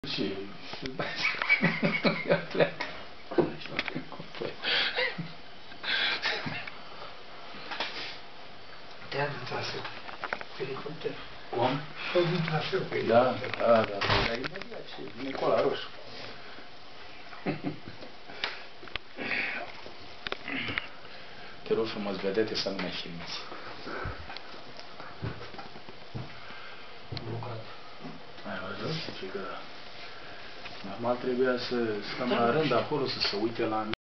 Și ia pleacă. Te-a din traseu. Helicopter. Cum? Tot din traseu. Da. Dar imediat și vine cu ăla roșu. Te rog frumos, vedete să nu mai filmezi. Ai văzut? Normal trebuia să stăm la rând acolo, să se uite la